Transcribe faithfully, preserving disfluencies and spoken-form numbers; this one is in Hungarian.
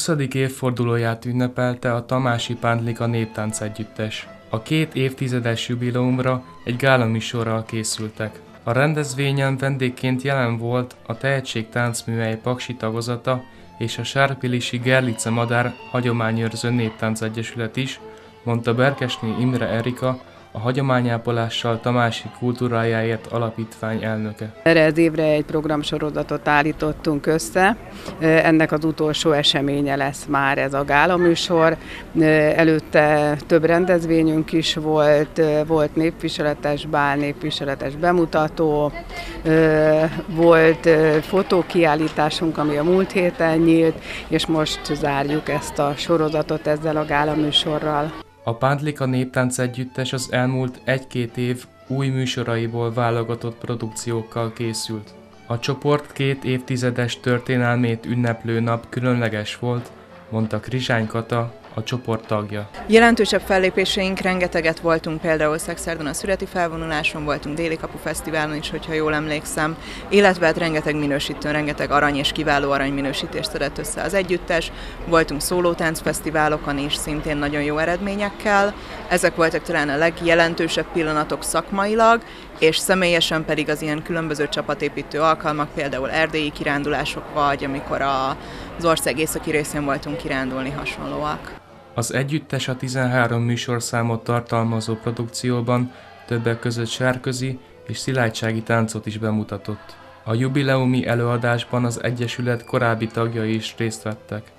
huszadik évfordulóját ünnepelte a Tamási Pándlika Néptánc Együttes. A két évtizedes jubileumra egy gálaműsorral készültek. A rendezvényen vendégként jelen volt a Tehetség Táncműhely paksi tagozata és a Sárpilisi Gerlice Madár Hagyományőrző Néptánc Egyesület is, mondta Berkesné Imre Erika, a Hagyományápolással Tamási Kultúrájáért Alapítvány elnöke. Erre az évre egy programsorozatot állítottunk össze. Ennek az utolsó eseménye lesz már ez a gálaműsor. Előtte több rendezvényünk is volt, volt népviseletes bál, népviseletes bemutató, volt fotókiállításunk, ami a múlt héten nyílt, és most zárjuk ezt a sorozatot ezzel a gálaműsorral. A Pándlika Néptánc Együttes az elmúlt egy-két év új műsoraiból válogatott produkciókkal készült. A csoport két évtizedes történelmét ünneplő nap különleges volt, mondta Krizsány Kata, a csoport tagja. Jelentősebb fellépéseink, rengeteget voltunk, például Szexárdon a szüreti felvonuláson, voltunk Déli Kapu Fesztiválon is, hogyha jól emlékszem, illetve hát rengeteg minősítőn, rengeteg arany és kiváló aranyminősítést szedett össze az együttes, voltunk szólótáncfesztiválokon is, szintén nagyon jó eredményekkel. Ezek voltak talán a legjelentősebb pillanatok szakmailag, és személyesen pedig az ilyen különböző csapatépítő alkalmak, például erdélyi kirándulások, vagy amikor az ország északi részén voltunk kirándulni, hasonlóak. Az együttes a tizenhárom műsorszámot tartalmazó produkcióban többek között sárközi és szilágysági táncot is bemutatott. A jubileumi előadásban az egyesület korábbi tagjai is részt vettek.